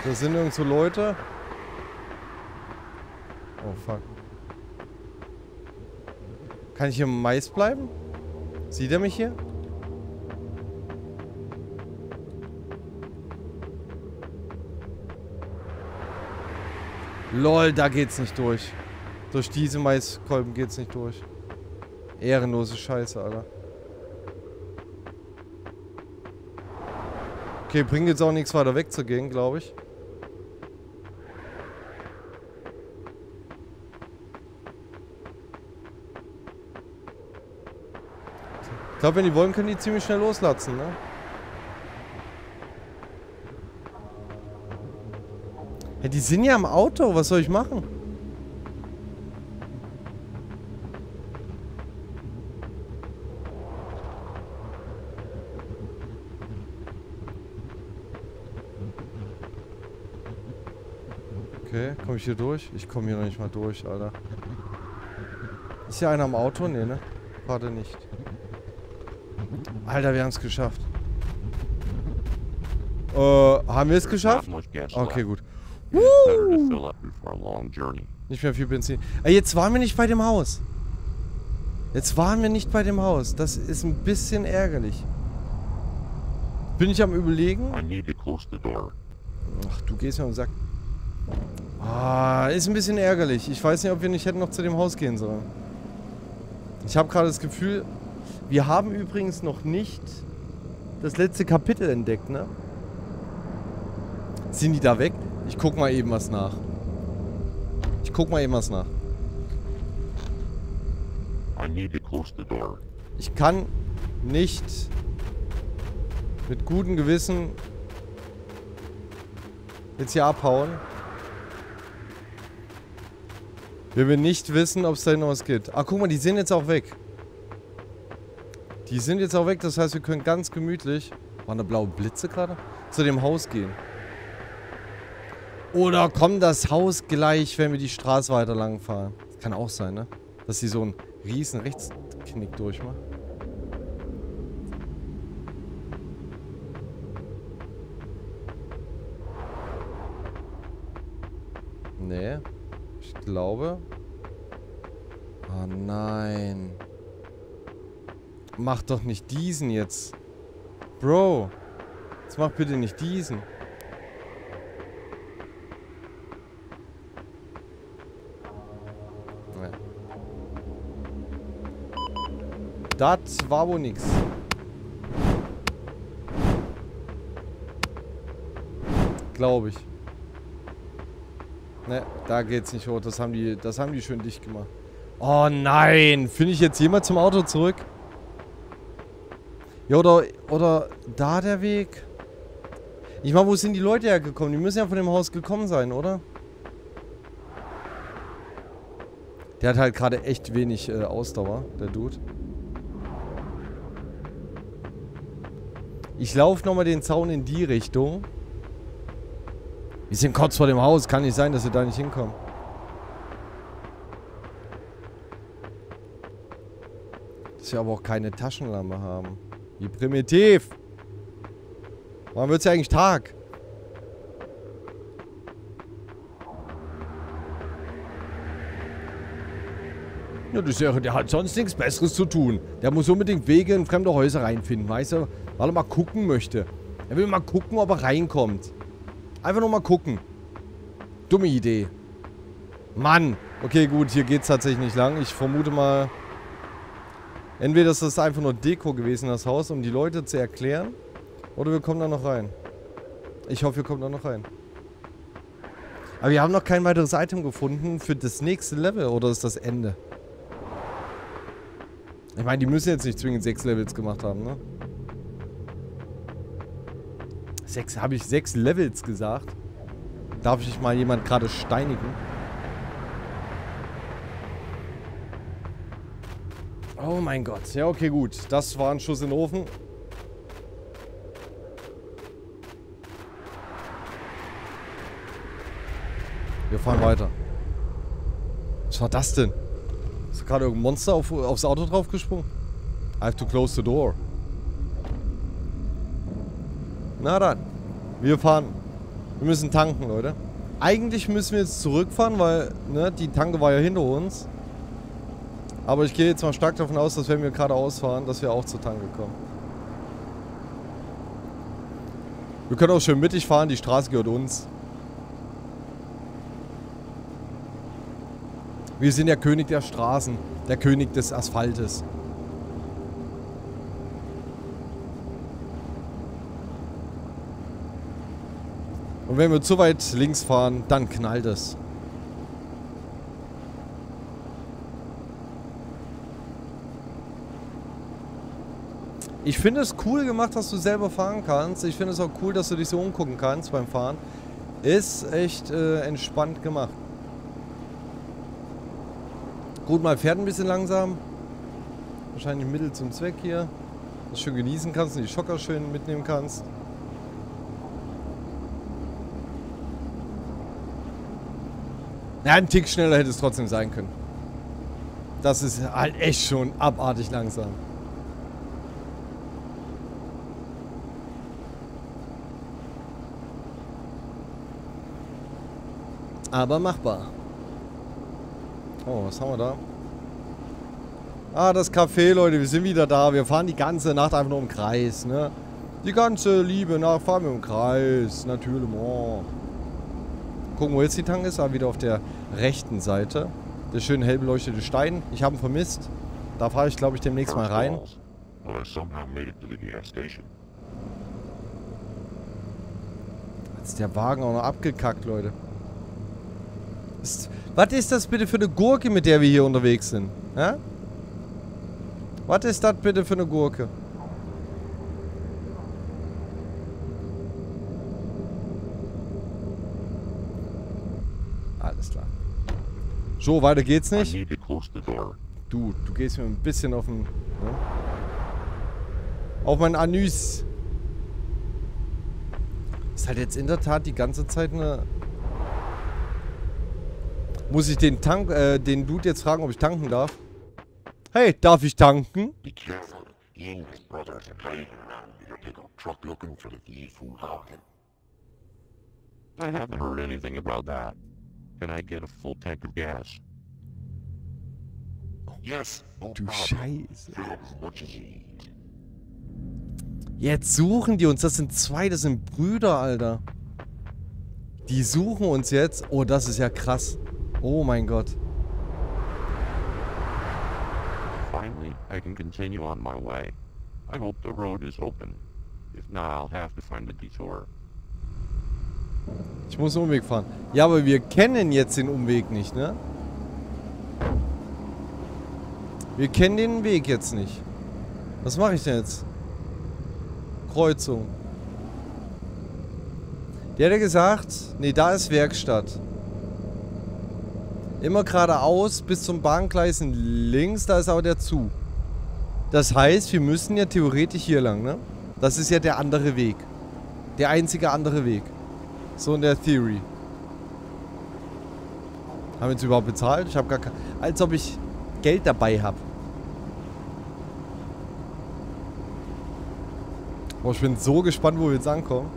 Da sind irgendwo Leute. Oh, fuck. Kann ich hier im Mais bleiben? Sieht er mich hier? Lol, da geht's nicht durch. Durch diese Maiskolben geht's nicht durch. Ehrenlose Scheiße, Alter. Okay, bringt jetzt auch nichts weiter wegzugehen, glaube ich. Ich glaube, wenn die wollen, können die ziemlich schnell loslassen, ne? Ja, die sind ja im Auto. Was soll ich machen? Okay, komme ich hier durch? Ich komme hier noch nicht mal durch, Alter. Ist hier einer am Auto? Nee, ne? Gerade nicht. Alter, wir haben es geschafft. Haben wir es geschafft? Okay, gut. Nicht mehr viel Benzin. Jetzt waren wir nicht bei dem Haus. Jetzt waren wir nicht bei dem Haus. Das ist ein bisschen ärgerlich. Bin ich am Überlegen? Ach, du gehst mir und sagst. Ah, ist ein bisschen ärgerlich. Ich weiß nicht, ob wir nicht hätten noch zu dem Haus gehen sollen. Ich habe gerade das Gefühl, wir haben übrigens noch nicht das letzte Kapitel entdeckt, ne? Sind die da weg? Ich guck mal eben was nach. Ich kann nicht mit gutem Gewissen jetzt hier abhauen. Wenn wir nicht wissen, ob es da noch was gibt. Ach, guck mal, die sind jetzt auch weg. Die sind jetzt auch weg, das heißt, wir können ganz gemütlich... Waren da blaue Blitze gerade? Zu dem Haus gehen. Oder kommt das Haus gleich, wenn wir die Straße weiter lang fahren? Das kann auch sein, ne? Dass sie so einen riesen Rechtsknick durchmacht. Nee. Ich glaube... Oh nein. Mach doch nicht diesen jetzt. Bro. Jetzt mach bitte nicht diesen. Nee. Das war wohl nix. Glaube ich. Ne, da geht's nicht hoch. Das haben die schön dicht gemacht. Oh nein! Finde ich jetzt jemand zum Auto zurück? Ja, oder da der Weg? Ich meine, wo sind die Leute hergekommen? Die müssen ja von dem Haus gekommen sein, oder? Der hat halt gerade echt wenig Ausdauer, der Dude. Ich laufe nochmal den Zaun in die Richtung. Wir sind kurz vor dem Haus. Kann nicht sein, dass wir da nicht hinkommen. Dass wir aber auch keine Taschenlampe haben. Wie primitiv. Wann wird es ja eigentlich Tag? Ja, der hat sonst nichts Besseres zu tun. Der muss unbedingt Wege in fremde Häuser reinfinden, weißt du? Weil er mal gucken möchte. Er will mal gucken, ob er reinkommt. Einfach nur mal gucken. Dumme Idee. Mann. Okay, gut, hier geht's tatsächlich nicht lang. Ich vermute mal... Entweder ist das einfach nur Deko gewesen, das Haus, um die Leute zu erklären. Oder wir kommen da noch rein. Ich hoffe, wir kommen da noch rein. Aber wir haben noch kein weiteres Item gefunden für das nächste Level. Oder ist das Ende? Ich meine, die müssen jetzt nicht zwingend 6 Levels gemacht haben, ne? Habe ich 6 Levels gesagt? Darf ich mal jemand gerade steinigen? Oh mein Gott. Ja, okay, gut. Das war ein Schuss in den Ofen. Wir fahren weiter. Was war das denn? Ist gerade irgendein Monster aufs Auto drauf gesprungen? I have to close the door. Na dann. Wir fahren. Wir müssen tanken, Leute. Eigentlich müssen wir jetzt zurückfahren, weil, ne, die Tanke war ja hinter uns. Aber ich gehe jetzt mal stark davon aus, dass wenn wir geradeaus fahren, dass wir auch zur Tanke kommen. Wir können auch schön mittig fahren, die Straße gehört uns. Wir sind der König der Straßen, der König des Asphaltes. Und wenn wir zu weit links fahren, dann knallt es. Ich finde es cool gemacht, dass du selber fahren kannst. Ich finde es auch cool, dass du dich so umgucken kannst beim Fahren. Ist echt entspannt gemacht. Gut, mal fährt ein bisschen langsam. Wahrscheinlich Mittel zum Zweck hier. Dass du schön genießen kannst und die Schocker schön mitnehmen kannst. Ja, ein Tick schneller hätte es trotzdem sein können. Das ist halt echt schon abartig langsam. Aber machbar. Oh, was haben wir da? Ah, das Café, Leute. Wir sind wieder da. Wir fahren die ganze Nacht einfach nur im Kreis, ne? Die ganze liebe Nacht fahren wir im Kreis. Natürlich. Oh. Gucken, wo jetzt die Tank ist. Aber wieder auf der rechten Seite. Der schön hell beleuchtete Stein. Ich habe ihn vermisst. Da fahre ich, glaube ich, demnächst mal rein. Jetzt ist der Wagen auch noch abgekackt, Leute. Was ist das bitte für eine Gurke, mit der wir hier unterwegs sind? Ja? Was ist das bitte für eine Gurke? Alles klar. So, weiter geht's nicht. Du gehst mir ein bisschen auf den... Ja? Auf mein Anus. Ist halt jetzt in der Tat die ganze Zeit eine... Muss ich den Dude jetzt fragen, ob ich tanken darf? Hey, darf ich tanken? Be careful. The English brothers are driving around in a pickup truck looking for the thief who robbed him. I haven't heard anything about that. Can I get a full tank of gas? Yes, no problem. Du Scheiße. Jetzt suchen die uns. Das sind zwei, das sind Brüder, Alter. Die suchen uns jetzt. Oh, das ist ja krass. Oh mein Gott. Finally, I can continue on my way. I hope the road is open. If not, I'll have to find a detour. Ich muss einen Umweg fahren. Ja, aber wir kennen jetzt den Umweg nicht, ne? Wir kennen den Weg jetzt nicht. Was mache ich denn jetzt? Kreuzung. Der hat ja gesagt, nee, da ist Werkstatt. Immer geradeaus bis zum Bahngleisen links, da ist aber der Zug. Das heißt, wir müssen ja theoretisch hier lang, ne? Das ist ja der andere Weg. Der einzige andere Weg. So in der Theory. Haben wir jetzt überhaupt bezahlt? Ich habe gar kein... Als ob ich Geld dabei habe. Boah, ich bin so gespannt, wo wir jetzt ankommen.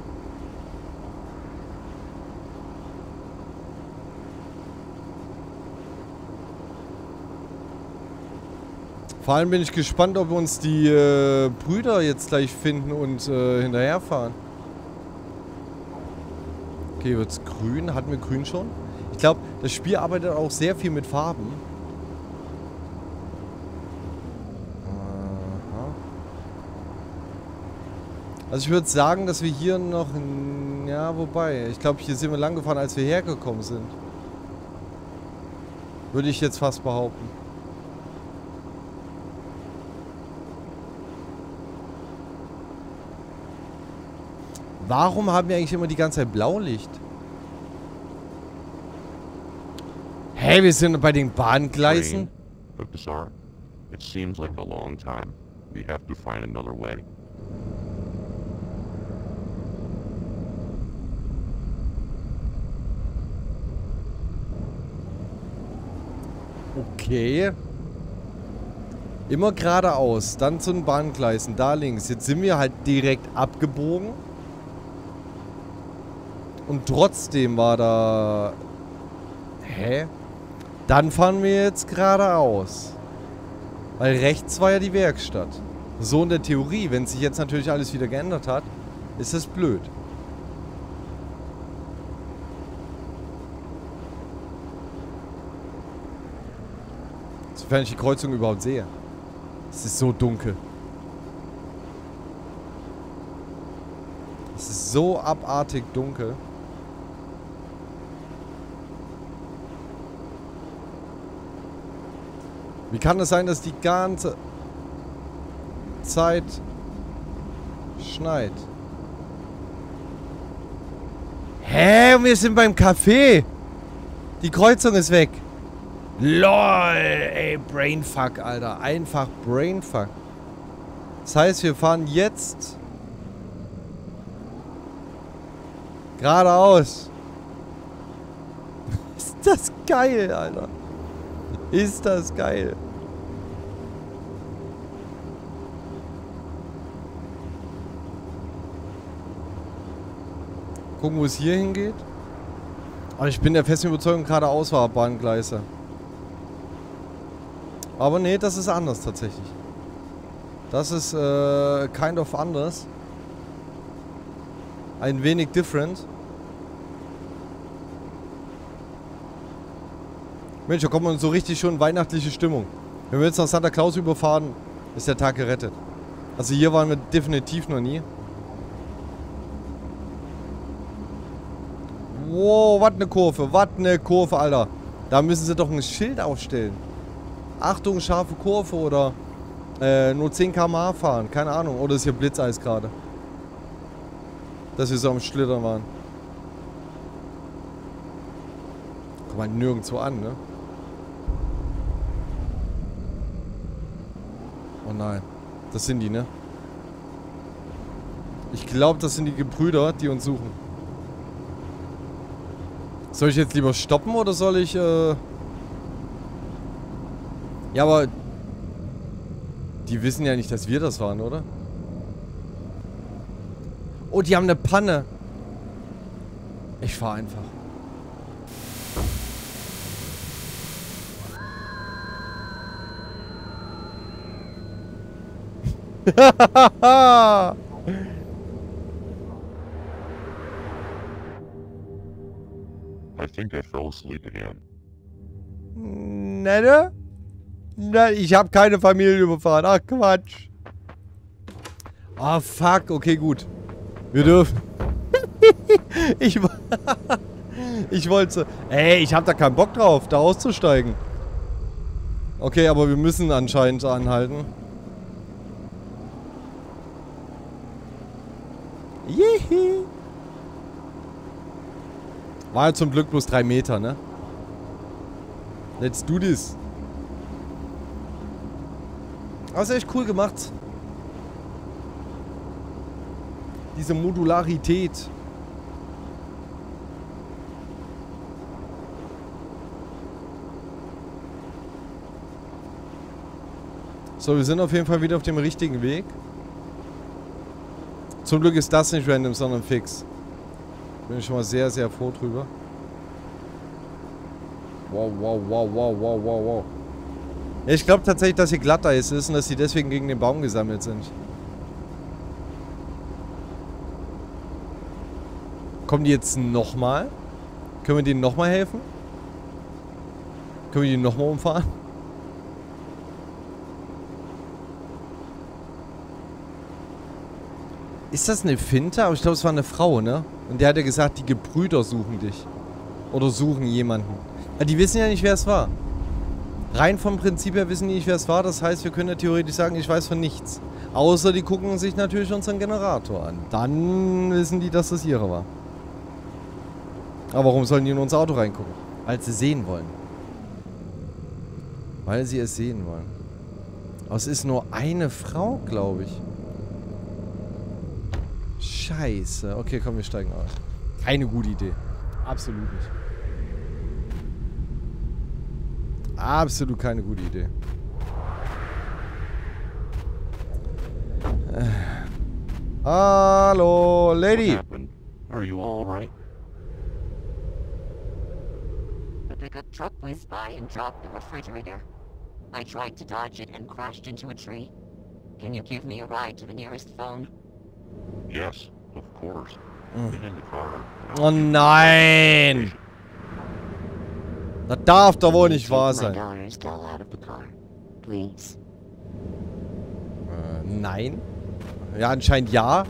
Vor allem bin ich gespannt, ob uns die Brüder jetzt gleich finden und hinterherfahren. Okay, wird's grün? Hatten wir grün schon? Ich glaube, das Spiel arbeitet auch sehr viel mit Farben. Aha. Also ich würde sagen, dass wir hier noch... Ja, wobei. Ich glaube, hier sind wir lang gefahren, als wir hergekommen sind. Würde ich jetzt fast behaupten. Warum haben wir eigentlich immer die ganze Zeit Blaulicht? Hey, wir sind bei den Bahngleisen. It seems like a long time. We have to find another way. Okay. Immer geradeaus, dann zu den Bahngleisen, da links. Jetzt sind wir halt direkt abgebogen. Und trotzdem war da... Hä? Dann fahren wir jetzt geradeaus. Weil rechts war ja die Werkstatt. So in der Theorie, wenn sich jetzt natürlich alles wieder geändert hat, ist das blöd. Sofern ich die Kreuzung überhaupt sehe. Es ist so dunkel. Es ist so abartig dunkel. Wie kann es sein, dass die ganze Zeit schneit? Hä? Wir sind beim Café. Die Kreuzung ist weg. LOL, ey, Brainfuck, Alter. Einfach Brainfuck. Das heißt, wir fahren jetzt geradeaus. Ist das geil, Alter. Ist das geil. Gucken, wo es hier hingeht. Aber ich bin der festen Überzeugung, geradeaus war Bahngleise. Aber nee, das ist anders tatsächlich. Das ist kind of anders. Ein wenig different. Mensch, da kommt man so richtig schon in weihnachtliche Stimmung. Wenn wir jetzt nach Santa Claus überfahren, ist der Tag gerettet. Also hier waren wir definitiv noch nie. Wow, was eine Kurve, Alter. Da müssen sie doch ein Schild aufstellen. Achtung, scharfe Kurve oder nur 10 km/h fahren. Keine Ahnung. Oder ist hier Blitzeis gerade. Dass wir so am Schlittern waren. Kommt man nirgendwo an, ne? Oh nein. Das sind die, ne? Ich glaube, das sind die Gebrüder, die uns suchen. Soll ich jetzt lieber stoppen oder soll ich, Ja, aber... Die wissen ja nicht, dass wir das waren, oder? Oh, die haben eine Panne. Ich fahr einfach. I think I fell asleep again. Ne? Nein, ich habe keine Familie überfahren. Ach, Quatsch. Ah, fuck. Okay, gut. Wir dürfen... ich wollte... Ey, ich habe da keinen Bock drauf, da auszusteigen. Okay, aber wir müssen anscheinend anhalten. Jihi. War ja zum Glück bloß 3 Meter, ne? Let's do this. Aber ist echt cool gemacht. Diese Modularität. So, wir sind auf jeden Fall wieder auf dem richtigen Weg. Zum Glück ist das nicht random, sondern fix. Bin ich schon mal sehr, sehr froh drüber. Wow, wow, wow, wow, wow, wow, wow. Ja, ich glaube tatsächlich, dass hier Glatteis ist und dass sie deswegen gegen den Baum gesammelt sind. Kommen die jetzt nochmal? Können wir denen nochmal helfen? Können wir die nochmal umfahren? Ist das eine Finte? Aber ich glaube, es war eine Frau, ne? Und der hat ja gesagt, die Gebrüder suchen dich. Oder suchen jemanden. Ja, die wissen ja nicht, wer es war. Rein vom Prinzip her wissen die nicht, wer es war. Das heißt, wir können ja theoretisch sagen, ich weiß von nichts. Außer die gucken sich natürlich unseren Generator an. Dann wissen die, dass das ihre war. Aber warum sollen die in unser Auto reingucken? Weil sie sehen wollen. Weil sie es sehen wollen. Aber es ist nur eine Frau, glaube ich. Scheiße. Okay, komm, wir steigen aus. Keine gute Idee. Absolut nicht. Absolut keine gute Idee. Hallo, Lady. Are you all right? pickup truck whizzed by and dropped the refrigerator. I tried to dodge it and crashed into a tree. Can you give me a ride to the nearest phone? Yes, of course. Get in the car. Oh nein! Das darf doch wohl nicht wahr My sein. daughter's doll out of the car. Please. Nein. Ja, anscheinend ja.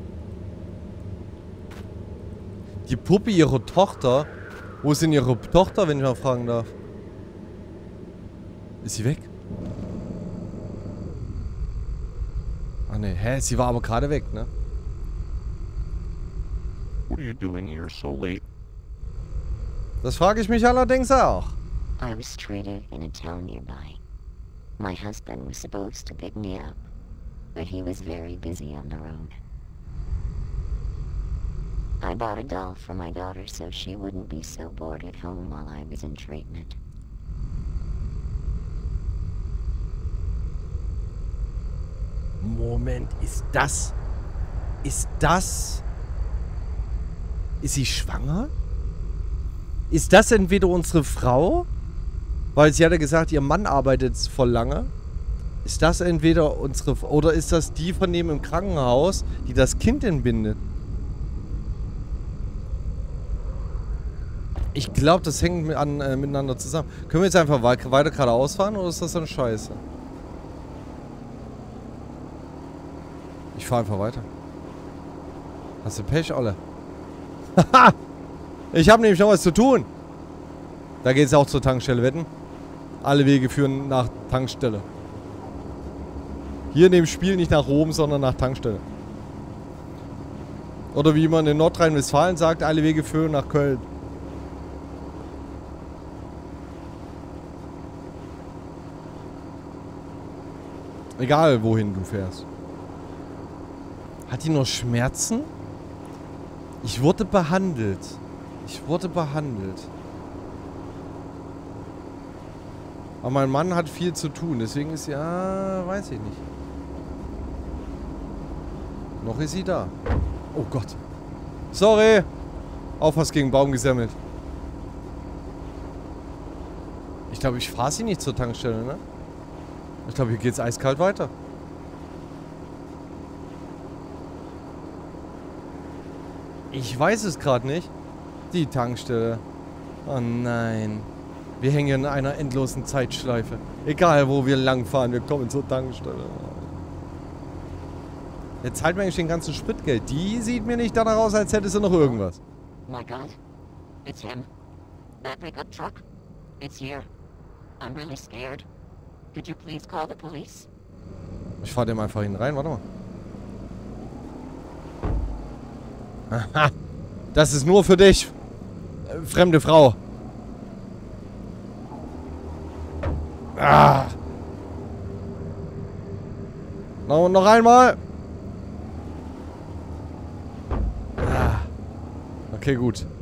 Die Puppe ihrer Tochter. Wo ist denn ihre Tochter, wenn ich mal fragen darf? Ist sie weg? Ach ne, hä? Sie war aber gerade weg, ne? What are you doing here so late? Das frage ich mich allerdings auch. I was stranded in a town nearby. My husband was supposed to pick me up, but he was very busy on the road. I bought a doll for my daughter so she wouldn't be so bored at home while I was in treatment. Moment, ist das... Ist das... Ist sie schwanger? Ist das entweder unsere Frau? Weil sie hat ja gesagt, ihr Mann arbeitet voll lange. Ist das entweder unsere... Oder ist das die von dem im Krankenhaus, die das Kind entbindet? Ich glaube, das hängt miteinander zusammen. Können wir jetzt einfach weiter geradeaus fahren oder ist das dann scheiße? Ich fahre einfach weiter. Hast du Pech, Olle? Haha! Ich habe nämlich noch was zu tun. Da geht es auch zur Tankstelle, wetten? Alle Wege führen nach Tankstelle. Hier in dem Spiel nicht nach Rom, sondern nach Tankstelle. Oder wie man in Nordrhein-Westfalen sagt, alle Wege führen nach Köln. Egal, wohin du fährst. Hat die noch Schmerzen? Ich wurde behandelt. Ich wurde behandelt. Aber mein Mann hat viel zu tun, deswegen ist sie... Ja, weiß ich nicht. Noch ist sie da. Oh Gott. Sorry. Auch was gegen Baum gesammelt. Ich glaube, ich fahre sie nicht zur Tankstelle, ne? Ich glaube, hier geht's eiskalt weiter. Ich weiß es gerade nicht. Die Tankstelle. Oh nein. Wir hängen in einer endlosen Zeitschleife. Egal, wo wir langfahren, wir kommen zur Tankstelle. Jetzt zahlt mir eigentlich den ganzen Spritgeld. Die sieht mir nicht danach aus, als hätte sie noch irgendwas. My God, it's him. That pickup truck. It's here. I'm really scared. Could you please call the police? Ich fahr dem einfach hin rein, warte mal. Aha. Das ist nur für dich. Fremde Frau. Ah. Noch einmal. Ah. Okay, gut.